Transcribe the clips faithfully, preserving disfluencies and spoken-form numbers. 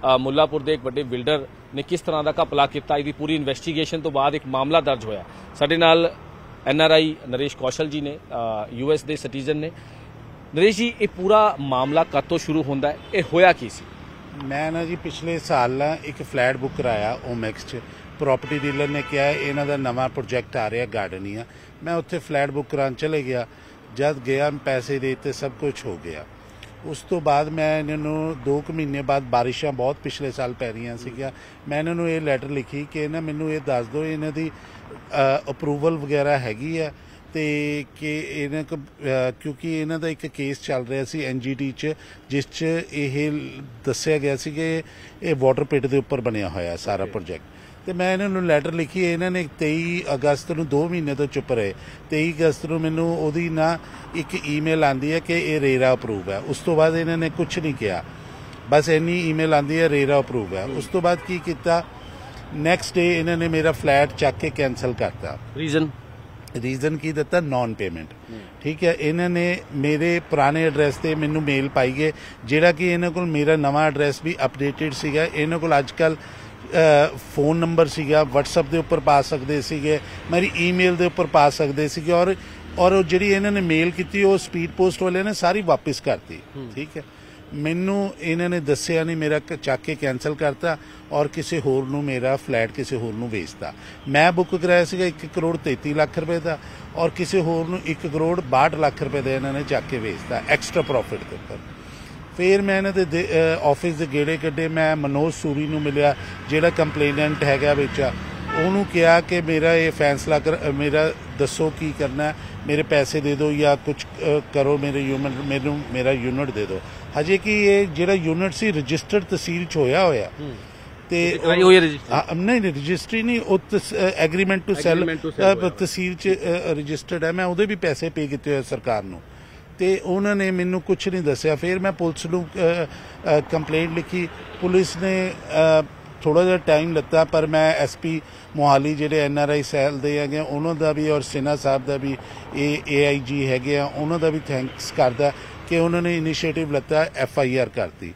ਮੁੱਲਾਪੁਰ ਦੇ ਇੱਕ ਵੱਡੇ ਬਿਲਡਰ ਨੇ ਕਿਸ ਤਰ੍ਹਾਂ ਦਾ ਘਪਲਾ ਕੀਤਾ, ਇਹਦੀ ਪੂਰੀ ਇਨਵੈਸਟੀਗੇਸ਼ਨ ਤੋਂ ਬਾਅਦ ਇੱਕ ਮਾਮਲਾ ਦਰਜ ਹੋਇਆ। ਸਾਡੇ ਨਾਲ ਐਨ ਆਰ आई ਨਰੇਸ਼ ਕੌਸ਼ਲ ਜੀ ਨੇ, ਯੂ ਐਸ ਦੇ ਸਿਟੀਜ਼ਨ ਨੇ। ਨਰੇਸ਼ जी, ਇਹ ਪੂਰਾ ਮਾਮਲਾ ਕਦ ਤੋਂ ਸ਼ੁਰੂ ਹੁੰਦਾ ਹੈ, ਇਹ ਹੋਇਆ ਕੀ ਸੀ? मैं ना जी पिछले साल ना एक फ्लैट बुक कराया ओमैक्स च। प्रॉपर्टी डीलर ने कहा इन्हों का नवा प्रोजैक्ट आ रहा गार्डनिया। मैं उत्थे फ्लैट बुक कराने चले गया, जब गया पैसे देते सब कुछ हो गया। उस तो बाद मैं इन्होंने दो कुछ महीने बाद बारिशां बहुत पिछले साल पै रही सीगियां, मैं इन्होंने ये लैटर लिखी कि ना मैनू ये दस दो इन्हों की अप्रूवल वगैरह हैगी है ਤੇ ਕਿ ਇਹਨਾਂ ਕਿਉਂਕਿ ਇਹਨਾਂ ਦਾ ਇੱਕ ਕੇਸ ਚੱਲ ਰਿਹਾ ਸੀ ਐਨ ਜੀ ਟੀ 'ਚ, ਜਿਸ 'ਚ ਇਹ ਦੱਸਿਆ ਗਿਆ ਸੀ ਕਿ ਇਹ ਵਾਟਰ ਪਿਟ ਦੇ ਉੱਪਰ ਬਣਿਆ ਹੋਇਆ ਸਾਰਾ ਪ੍ਰੋਜੈਕਟ। ਤੇ ਮੈਂ ਇਹਨਾਂ ਨੂੰ ਲੈਟਰ ਲਿਖੀ, ਇਹਨਾਂ ਨੇ ਤੇਈ ਅਗਸਤ ਨੂੰ ਦੋ ਮਹੀਨੇ ਤੋਂ ਚੁੱਪ ਰਹੇ। ਤੇਈ ਅਗਸਤ ਨੂੰ ਮੈਨੂੰ ਉਹਦੀ ਨਾ ਇੱਕ ਈਮੇਲ ਆਉਂਦੀ ਹੈ ਕਿ ਇਹ ਰੇਰਾ ਅਪਰੂਵ ਹੈ। ਉਸ ਤੋਂ ਬਾਅਦ ਇਹਨਾਂ ਨੇ ਕੁਛ ਨਹੀਂ ਕਿਹਾ, ਬਸ ਇੰਨੀ ਈਮੇਲ ਆਉਂਦੀ ਹੈ ਰੇਰਾ ਅਪਰੂਵ ਹੈ। ਉਸ ਤੋਂ ਬਾਅਦ ਕੀ ਕੀਤਾ, ਨੈਕਸਟ ਡੇ ਇਹਨਾਂ ਨੇ ਮੇਰਾ ਫਲੈਟ ਚੱਕ ਕੇ ਕੈਂਸਲ ਕਰਤਾ। ਰੀਜ਼ਨ ਰੀਜ਼ਨ ਕੀ ਦਿੱਤਾ, ਨॉन पेमेंट। ठीक है, इन्होंने मेरे पुराने एड्रैस से मैनू मेल पाई गए, जिहड़ा कि इन्हां कोल मेरा नवा एड्रैस भी अपडेटेड सीगा। इन्हां कोल अजकल फोन नंबर सीगा, WhatsApp के उपर पा सकते सीगे, मेरी ईमेल के उपर पा सकते सीगे। और और जिहड़ी इन्होंने मेल की वो स्पीड पोस्ट वाले ने सारी वापस करती। ठीक है, मैनू इन्होंने दसिया नहीं, मेरा चक के कैंसल करता और किसी होर नू मेरा फ्लैट किसी होर नू बेचता। मैं बुक कराया सीगा एक करोड़ तेती लाख रुपए का, और किसी होर नू एक करोड़ बाहठ लाख रुपए का इन्होंने चक के बेचता एक्स्ट्रा प्रॉफिट के उपर। फिर मैं इन्होंने दे ऑफिस के गेड़े कड्डे, मैं मनोज सूरी नू मिलिया जिहड़ा कंप्लेनेंट हैगा विच, उन्होंने कहा कि मेरा ये फैसला कर, मेरा दसो की करना, मेरे पैसे दे दो या कुछ करो, मेरे यूनिट मेनू मेरा यूनिट दे दो। हजे कि ये जिहड़ा यूनिट सी रजिस्टर्ड तहसील च होया होया ते नहीं रजिस्ट्री नहीं, एग्रीमेंट टू सैल तहसील च रजिस्टर्ड है। मैं उहदे भी पैसे पे किए हुए सरकार नूं, ते उन्होंने मैनू कुछ नहीं दसिया। फिर मैं पुलिस नूं कंप्लेंट लिखी, पुलिस ने थोड़ा जिहा टाइम लत्ता, पर मैं एस पी मोहाली जिहड़े एन आर आई सैल दे हैगे उन्हों दा भी और सिन्हा साहब का भी, ए आई जी हैगे उन्हों दा भी थैंक्स करदा कि उन्होंने इनिशिएटिव लत्ता, एफ आई आर करती।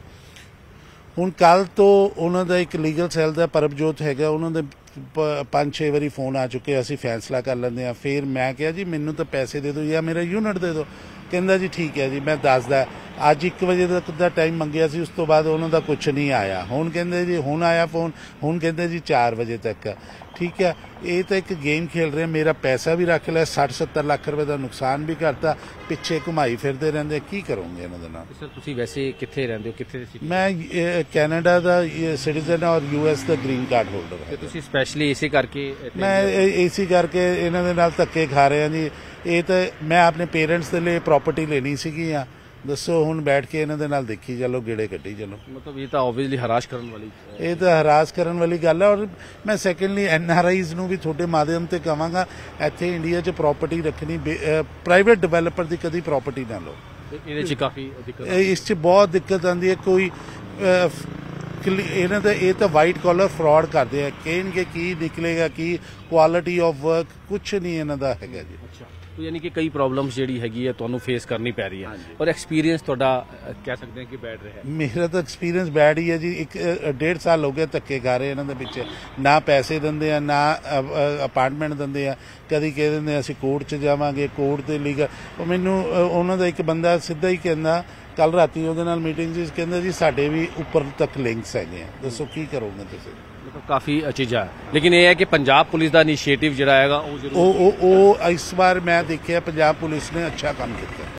हुण कल तो उन्हों का एक लीगल सैल का परबजोत हैगा, उन्होंने पांच छे बारी फोन आ चुके, असीं फैसला कर लेंदे आ। फिर मैं कहा जी मैनू तो पैसे दे दो या मेरा यूनिट दे दो। कहंदा जी ठीक है जी मैं दसदा। अज एक बजे तक का टाइम मंगिया सी, उस तो बाद उन्हों का कुछ नहीं आया। हुण कहंदे जी हुण आया फोन, हुण कहंदे जी चार बजे तक। ठीक है, ये तो एक गेम खेल रहे, मेरा पैसा भी रख लिया, सठ सत्तर लाख रुपए का नुकसान भी करता, पिछे घुमाई फिरते रहंदे, की करोगे इन्हां दे नाल? सर तुसीं वैसे कित्थे रहिंदे हो, कित्थे दे? मैं कैनेडा का सिटीजन और यू एस का ग्रीन कार्ड होल्डर है। तुसीं स्पैशली इसे करके? मैं इसी करके इन्हां दे नाल धक्के खा रहे हैं जी। ये तो मैं अपने पेरेंट्स के लिए प्रॉपर्टी लेनी सीगी, दसो हुण बैठ के इन्हां दे नाल देखी चलो, गेड़े कड्ढी चलो। मतलब ये तो ऑब्वियसली हराश करने वाली, ये तो हरास करने वाली गल है। और मैं सैकेंडली एन आर आईज़ नूं भी थोड़े माध्यम से कहांगा, इत्थे इंडिया च प्रॉपर्टी रखनी, प्राइवेट डिवेलपर की कभी प्रॉपर्टी ना लो। इहदे च काफ़ी दिक्कत, इस च बहुत दिक्कत आती है। कोई इन्हां दा ये तो वाइट कॉलर फ्रॉड करते हैं, कहेंगे की निकलेगा की क्वालिटी ऑफ वर्क कुछ नहीं इन्हां दा हैगा जी। अच्छा, तो यानी कि कई प्रॉब्लम्स जिहड़ी हैगी है तुहानूं फेस करनी पै रही है, और एक्सपीरियंस तुहाडा कह सकते हैं कि बैड रहा है? मेरा तो एक्सपीरियंस बैड ही है जी। एक डेढ़ साल हो गया धक्के खा रहे इन्हां दे पिछे, ना पैसे दिंदे आ ना अपार्टमेंट दिंदे आ। कदी कह दिंदे असीं कोर्ट च जावांगे, कोर्ट दे लीगल। मैनूं उन्हां दा एक बंदा सीधा ही कहंदा, कल राती उहदे नाल मीटिंग च कहंदा जी साडे भी उपर तक लिंक्स हैगे, दसो की करोगे तुसीं? मतलब काफ़ी चीज़ां, लेकिन यह है कि पंजाब पुलिस का इनिशिएटिव जिहड़ा हैगा वो इस बार मैं देखिया पंजाब पुलिस ने अच्छा काम किया।